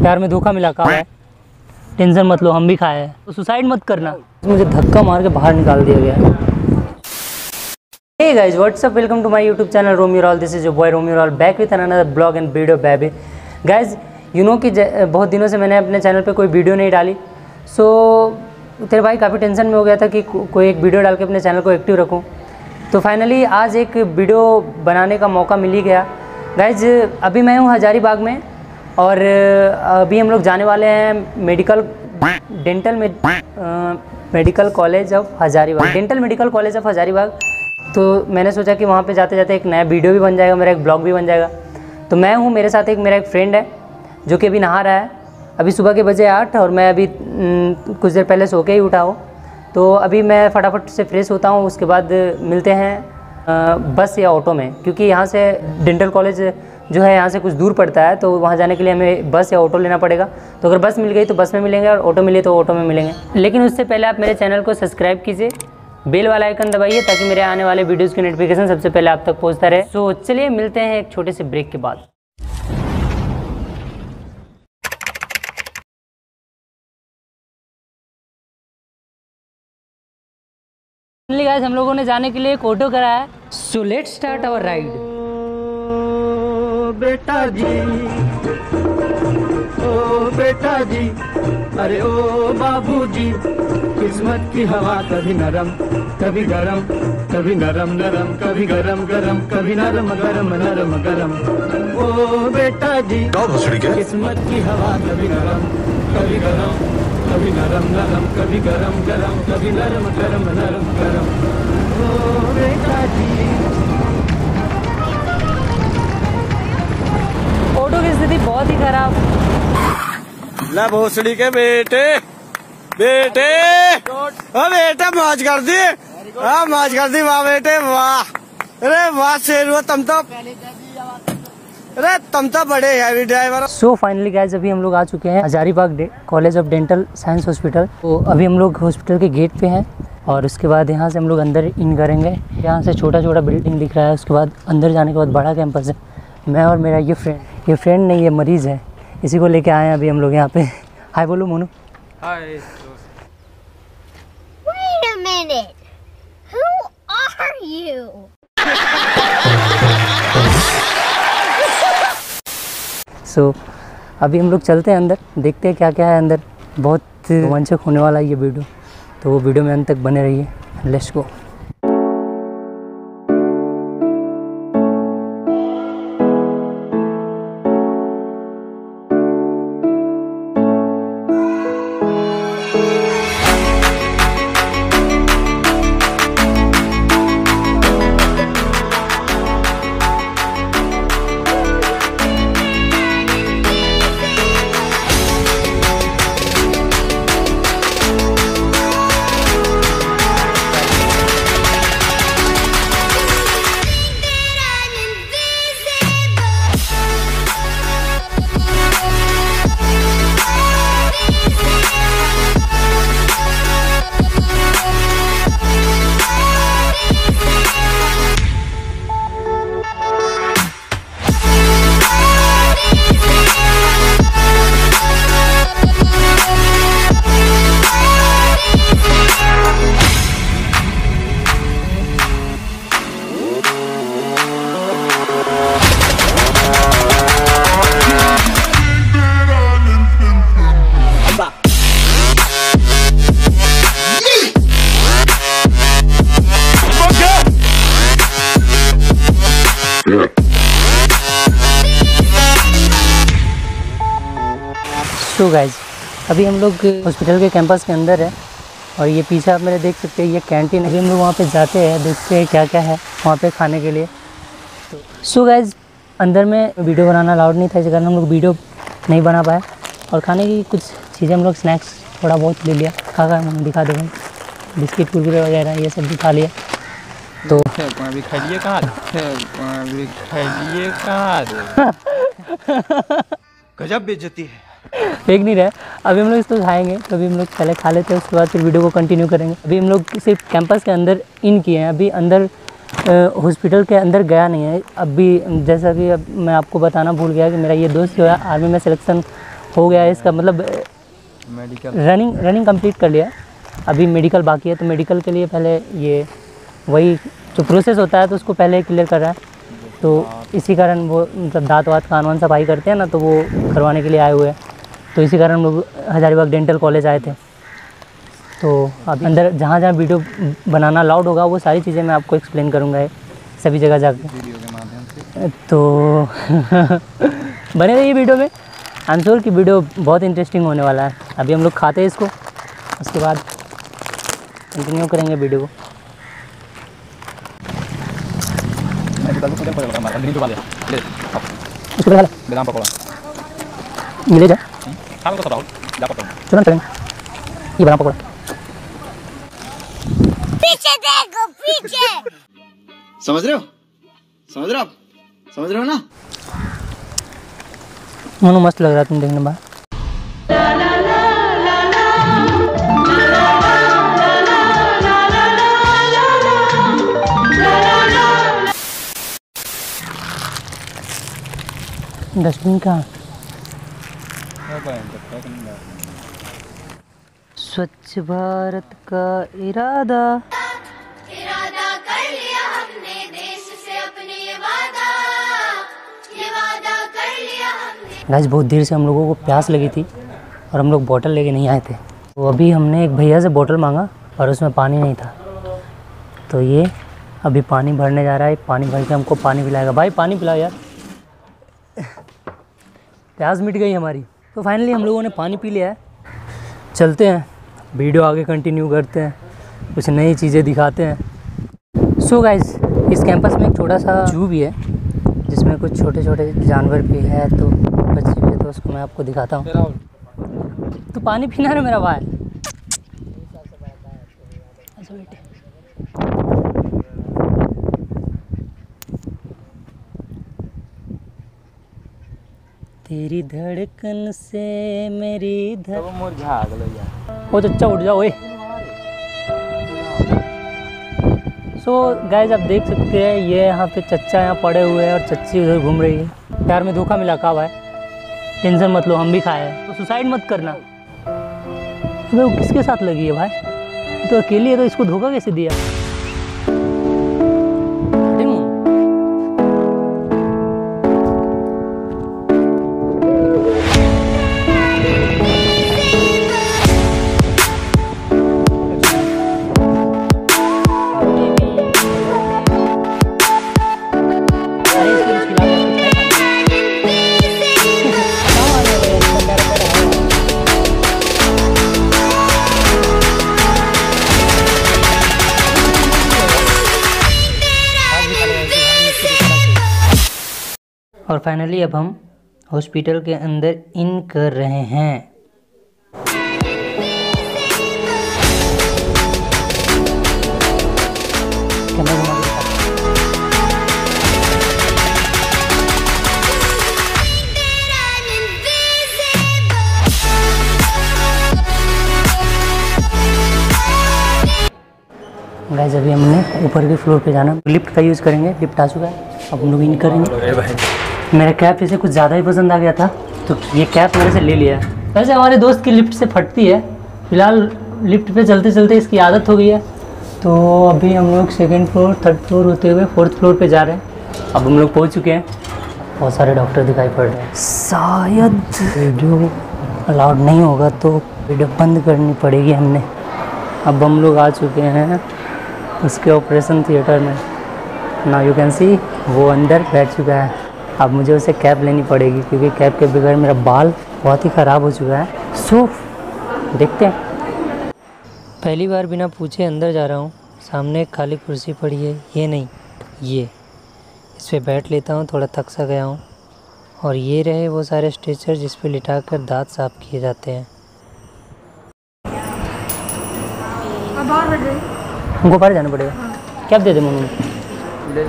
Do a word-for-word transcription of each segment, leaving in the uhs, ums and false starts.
प्यार में धोखा मिला कहा है, टेंशन मत लो हम भी खाए हैं, तो सुसाइड मत करना। मुझे धक्का मार के बाहर निकाल दिया गया। Hey guys what's up, welcome to my YouTube channel Romeo Roll. This is your boy Romeo Roll back with another blog and video baby. Guys you know कि बहुत दिनों से मैंने अपने चैनल पे कोई वीडियो नहीं डाली, सो so, तेरे भाई काफ़ी टेंशन में हो गया था कि को, कोई एक वीडियो डाल के अपने चैनल को एक्टिव रखूं। तो फाइनली आज एक वीडियो बनाने का मौका मिल ही गया। गाइज अभी मैं हूँ हजारीबाग में और अभी हम लोग जाने वाले हैं मेडिकल डेंटल में medical college of Hazaribagh dental medical college of Hazaribagh. तो मैंने सोचा कि वहाँ पे जाते जाते एक नया वीडियो भी बन जाएगा, मेरा एक ब्लॉग भी बन जाएगा। तो मैं हूँ, मेरे साथ एक मेरा एक फ्रेंड है जो कि अभी नहा रहा है। अभी सुबह के बजे आठ और मैं अभी कुछ देर पहले सो के ही उठा हूँ। तो अभी मैं फटाफट से फ्रेश होता हूँ, उसके बाद मिलते हैं बस या ऑटो में, क्योंकि यहाँ से डेंटल कॉलेज जो है यहाँ से कुछ दूर पड़ता है, तो वहाँ जाने के लिए हमें बस या ऑटो लेना पड़ेगा। तो अगर बस मिल गई तो बस में मिलेंगे और ऑटो मिले तो ऑटो में मिलेंगे। लेकिन उससे पहले आप मेरे चैनल को सब्सक्राइब कीजिए, बेल वाला आइकन दबाइए ताकि मेरे आने वाले वीडियोज़ की नोटिफिकेशन सबसे पहले आप तक पहुँचता रहे। तो चलिए मिलते हैं एक छोटे से ब्रेक के बाद। गाइस हम लोगों ने जाने के लिए एक ऑटो करा है, so let's start our ride. ओ बेटा जी, ओ बेटा जी, अरे ओ बाबू जी, किस्मत की हवा कभी नरम कभी गरम, कभी नरम नरम कभी गरम गरम, कभी नरम गरम नरम गरम। ओ बेटा जी, किस्मत की हवा कभी नरम कभी गरम, कभी नरम नरम कभी गरम गरम, कभी नरम गरम नरम गरम। ओ बेटा जी। ऑटो की स्थिति बहुत ही खराब। ला भोसड़ी के बेटे बेटे ओ बेटे मौज कर दी, हाँ मौज कर दी, वाह बेटे वाह, अरे वाह शेर हुआ तुम तो, अरे तुम तो बड़े heavy driver. So finally guys अभी हम लोग आ चुके हैं Hazaribagh college of dental science hospital. तो अभी हम लोग हॉस्पिटल के गेट पे हैं और उसके बाद यहाँ से हम लोग अंदर इन करेंगे। यहाँ से छोटा छोटा बिल्डिंग दिख रहा है, उसके बाद अंदर जाने के बाद बड़ा कैंपस है। मैं और मेरा ये फ्रेंड, ये फ्रेंड नहीं ये मरीज़ है, इसी को लेके आए हैं अभी हम लोग यहाँ पे। हाय बोलो मोनू। हाय। Wait a minute. Who are you? So so, अभी हम लोग चलते हैं अंदर, देखते हैं क्या क्या है अंदर। बहुत रोमांचक होने वाला है ये वीडियो, तो वो वीडियो में अंत तक बने रहिए। Let's go. तो गाइज अभी हम लोग हॉस्पिटल के कैंपस के अंदर है और ये पीछे आप मेरे देख सकते हैं ये कैंटीन है। अभी हम लोग वहाँ पे जाते हैं, देखते हैं क्या क्या है वहाँ पे खाने के लिए। तो सो गाइज अंदर में वीडियो बनाना अलाउड नहीं था, इस कारण हम लोग वीडियो नहीं बना पाए। और खाने की कुछ चीज़ें हम लोग स्नैक्स थोड़ा बहुत ले लिया, खा खा हम दिखा देंगे, बिस्किट कुरकुरे वगैरह ये सब भी खा लिया। तो अभी खाइए कहाँ अभी खाइए कहाँ गजब बेइज्जती है, फेंक नहीं रहे। अभी हम लोग इसको खाएंगे, तो अभी हम लोग पहले खा लेते हैं, उसके बाद फिर वीडियो को कंटिन्यू करेंगे। अभी हम लोग सिर्फ कैंपस के अंदर इन किए हैं, अभी अंदर हॉस्पिटल के अंदर गया नहीं है। अभी जैसा कि अब मैं आपको बताना भूल गया कि मेरा ये दोस्त जो है आर्मी में सिलेक्शन हो गया है इसका मतलब मेडिकल रनिंग रनिंग कंप्लीट कर लिया, अभी मेडिकल बाकी है। तो मेडिकल के लिए पहले ये वही जो प्रोसेस होता है तो उसको पहले क्लियर कर रहा है। तो इसी कारण वो मतलब दांत वात कान वान सफाई करते हैं ना, तो वो करवाने के लिए आए हुए हैं। तो इसी कारण हम लोग हजारीबाग डेंटल कॉलेज आए थे। तो अब अंदर जहाँ जहाँ वीडियो बनाना अलाउड होगा वो सारी चीज़ें मैं आपको एक्सप्लेन करूँगा सभी जगह जाकर, वीडियो के माध्यम से। तो बने रहिए वीडियो में। आई एम श्योर कि वीडियो बहुत इंटरेस्टिंग होने वाला है। अभी हम लोग खाते हैं इसको, उसके बाद कंटिन्यू करेंगे वीडियो को। उसको खा ले, मिले जा चलो चलेंगे। ये बना पकौड़ा, पीछे देखो पीछे। समझ रहे हो समझ रहे हो आप समझ रहे हो ना। मनो मस्त लग रहा है तुम देखने में। डस्टबिन कहाँ? स्वच्छ भारत का इरादा इरादा कर लिया हमने देश से अपने ये वादा, ये वादा कर लिया हमने। गाइस बहुत देर से हम लोगों को प्यास लगी थी और हम लोग बोतल लेके नहीं आए थे। तो अभी हमने एक भैया से बोतल मांगा और उसमें पानी नहीं था। तो ये अभी पानी भरने जा रहा है, पानी भर के हमको पानी पिलाएगा। भाई पानी पिलाओ यार, प्यास मिट गई हमारी। तो फाइनली हम लोगों ने पानी पी लिया है। चलते हैं, वीडियो आगे कंटिन्यू करते हैं, कुछ नई चीज़ें दिखाते हैं। सो गाइस इस कैंपस में एक छोटा सा जू भी है जिसमें कुछ छोटे छोटे जानवर भी है, तो बच्चे भी है, तो उसको मैं आपको दिखाता हूँ। तो पानी पीना है मेरा भाई। अच्छा बेटे, तेरी धड़कन से मेरी धड़ मुरझा गलो यार। ओ चच्चा उठ जाओ ओए। सो गाइस आप देख सकते हैं ये यहाँ पे चच्चा यहाँ पड़े हुए हैं और चच्ची उधर घूम रही है। प्यार में धोखा मिला का भाई, टेंशन मत लो, हम भी खाए हैं। तो सुसाइड मत करना। अबे वो किसके साथ लगी है भाई, तो अकेली है, तो इसको धोखा कैसे दिया? और फाइनली अब हम हॉस्पिटल के अंदर इन कर रहे हैं। गाइस अभी हमने ऊपर के फ्लोर पे जाना, लिफ्ट का यूज़ करेंगे। लिफ्ट आ चुका है, अब हम लोग इन करेंगे। मेरा कैप इसे कुछ ज़्यादा ही पसंद आ गया था तो ये कैप मेरे से ले लिया है। वैसे हमारे दोस्त की लिफ्ट से फटती है, फिलहाल लिफ्ट पे चलते चलते इसकी आदत हो गई है। तो अभी हम लोग सेकेंड फ्लोर थर्ड फ्लोर होते हुए फोर्थ फ्लोर पे जा रहे हैं। अब हम लोग पहुंच चुके हैं, बहुत सारे डॉक्टर दिखाई पड़ रहे हैं। शायद वीडियो अलाउड नहीं होगा तो वीडियो बंद करनी पड़ेगी हमने। अब हम लोग आ चुके हैं उसके ऑपरेशन थिएटर में। ना यू कैन सी वो अंदर बैठ चुका है। अब मुझे उसे कैप लेनी पड़ेगी क्योंकि कैप के बगैर मेरा बाल बहुत ही ख़राब हो चुका है। सो देखते हैं। पहली बार बिना पूछे अंदर जा रहा हूँ। सामने एक खाली कुर्सी पड़ी है, ये नहीं ये, इस पर बैठ लेता हूँ, थोड़ा थक सा गया हूँ। और ये रहे वो सारे स्ट्रेचर जिस पे लिटा कर दांत साफ किए जाते हैं। हमको बाहर जाना पड़ेगा। कैप दे दे मम्मी।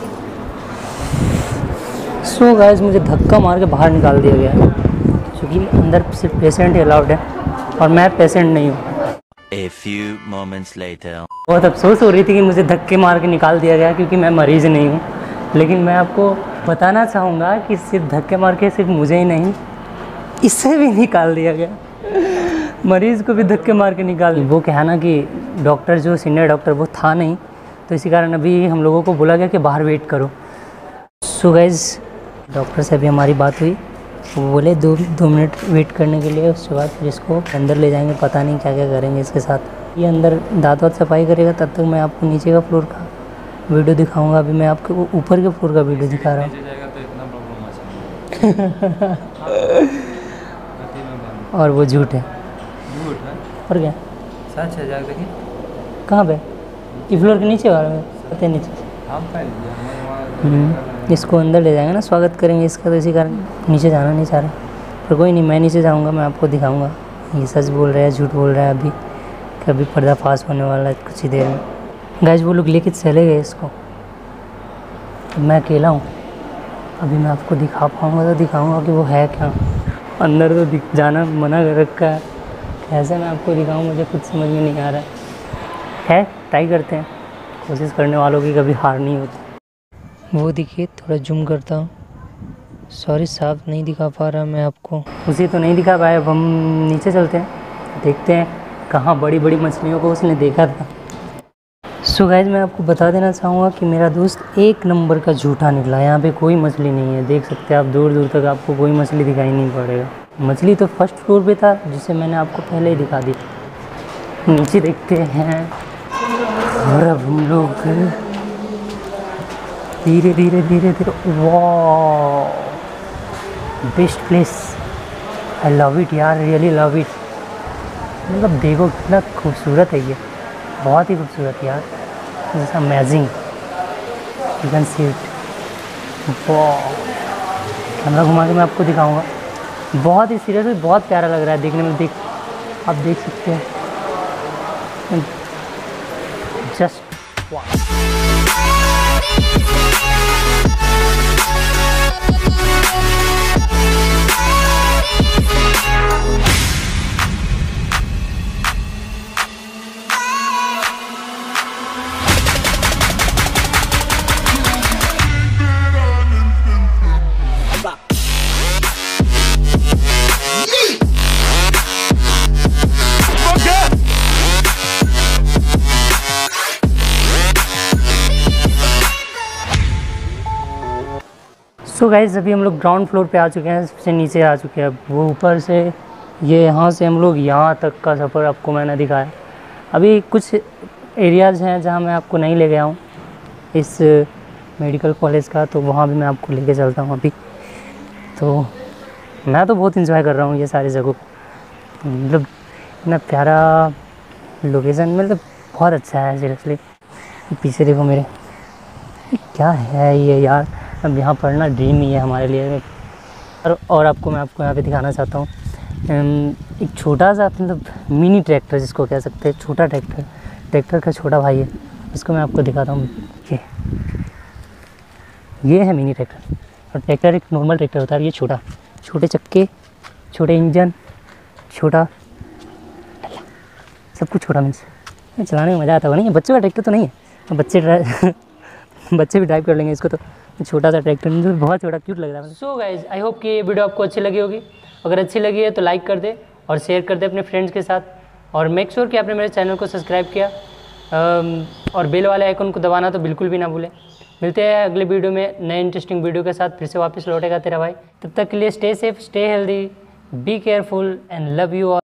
सो गाइस मुझे धक्का मार के बाहर निकाल दिया गया है क्योंकि अंदर सिर्फ पेशेंट ही अलाउड है और मैं पेशेंट नहीं हूँ। A few moments later. बहुत अफसोस हो रही थी कि मुझे धक्के मार के निकाल दिया गया क्योंकि मैं मरीज़ नहीं हूँ। लेकिन मैं आपको बताना चाहूँगा कि सिर्फ धक्के मार के सिर्फ मुझे ही नहीं इसे भी निकाल दिया गया, मरीज़ को भी धक्के मार के निकाल दिया। वो क्या है ना कि डॉक्टर जो सीनियर डॉक्टर वो था नहीं, तो इसी कारण अभी हम लोगों को बोला गया कि बाहर वेट करो। सो गाइज़ डॉक्टर से अभी हमारी बात हुई, वो बोले दो दो मिनट वेट करने के लिए, उसके बाद फिर इसको अंदर ले जाएंगे, पता नहीं क्या क्या करेंगे इसके साथ। ये अंदर दांत वात सफाई करेगा, तब तक मैं आपको नीचे का फ्लोर का वीडियो दिखाऊंगा। अभी मैं आपको ऊपर के फ्लोर का वीडियो दिखा रहा हूँ। और वो झूठ है, और क्या सच है, जाकर देखिए कहाँ पे? ये फ्लोर के नीचे वाला में, पता है नीचे। हम्म, इसको अंदर ले जाएंगे ना, स्वागत करेंगे इसका, तो इसी कारण नीचे जाना नहीं चाह रहा। पर कोई नहीं, मैं नीचे जाऊंगा, मैं आपको दिखाऊंगा ये सच बोल रहा है झूठ बोल रहा है। अभी कभी पर्दाफाश होने वाला है कुछ ही देर में। गाइस वो लोग लेके चले गए इसको, मैं अकेला हूँ। अभी मैं आपको दिखा पाऊँगा तो दिखाऊँगा कि वो है क्या। अंदर तो दिख जाना मना कर रखा है, कैसे मैं आपको दिखाऊँ मुझे खुद समझ में नहीं आ रहा है। ट्राई करते हैं, कोशिश करने वालों की कभी हार नहीं होती। वो देखिए थोड़ा जूम करता हूँ, सॉरी साफ नहीं दिखा पा रहा मैं आपको, उसे तो नहीं दिखा पाया। अब हम नीचे चलते हैं, देखते हैं कहाँ बड़ी बड़ी मछलियों को उसने देखा था। सो so गाइस मैं आपको बता देना चाहूँगा कि मेरा दोस्त एक नंबर का झूठा निकला। यहाँ पे कोई मछली नहीं है, देख सकते हैं आप, दूर दूर तक आपको कोई मछली दिखाई नहीं पड़ेगा। मछली तो फर्स्ट फ्लोर पे था, जिसे मैंने आपको पहले ही दिखा दी। नीचे देखते हैं, और अब हम लोग धीरे धीरे धीरे धीरे, वाह best place, I love it यार, रियली लव इट। मतलब देखो कितना खूबसूरत है ये, बहुत ही खूबसूरत यार, it's amazing, you can see it. वाह कैमरा घुमा के मैं आपको दिखाऊंगा, बहुत ही सीरियसली बहुत प्यारा लग रहा है देखने में। देख आप देख सकते हैं, जस्ट वाह। सो so गाइज़ अभी हम लोग ग्राउंड फ्लोर पे आ चुके हैं, सबसे नीचे आ चुके हैं। वो ऊपर से ये यहाँ से हम लोग यहाँ तक का सफ़र आपको मैंने दिखाया। अभी कुछ एरियाज़ हैं जहाँ मैं आपको नहीं ले गया हूँ इस मेडिकल कॉलेज का, तो वहाँ भी मैं आपको लेके चलता हूँ अभी। तो मैं तो बहुत इंजॉय कर रहा हूँ ये सारी जगह, मतलब इतना प्यारा लोकेशन, मतलब बहुत अच्छा है सीरियसली। पीछे देखो मेरे, क्या है ये यार, अब यहाँ पढ़ना ड्रीम ही है हमारे लिए। और, और आपको मैं आपको यहाँ पे दिखाना चाहता हूँ एक छोटा सा, मतलब मिनी ट्रैक्टर जिसको कह सकते हैं, छोटा ट्रैक्टर, ट्रैक्टर का छोटा भाई है, इसको मैं आपको दिखाता हूँ। ये ये है मिनी ट्रैक्टर, और ट्रैक्टर एक नॉर्मल ट्रैक्टर होता है, ये छोटा, छोटे चक्के, छोटे इंजन, छोटा सब कुछ छोटा, मीन्स चलाने में मज़ा आता होगा। नहीं बच्चों का ट्रैक्टर तो नहीं है, बच्चे ड्राइव बच्चे भी ड्राइव कर लेंगे इसको, तो छोटा सा ट्रैक्टर जो बहुत छोटा क्यूट लग रहा है। सो गाइज आई होप कि ये वीडियो आपको अच्छी लगी होगी। अगर अच्छी लगी है तो लाइक कर दे और शेयर कर दे अपने फ्रेंड्स के साथ, और मेक श्योर कि आपने मेरे चैनल को सब्सक्राइब किया, और बेल वाले आइकन को दबाना तो बिल्कुल भी ना भूलें। मिलते हैं अगले वीडियो में नए इंटरेस्टिंग वीडियो के साथ, फिर से वापस लौटेगा तेरा भाई। तब तक के लिए stay safe, stay healthy, be careful and love you all.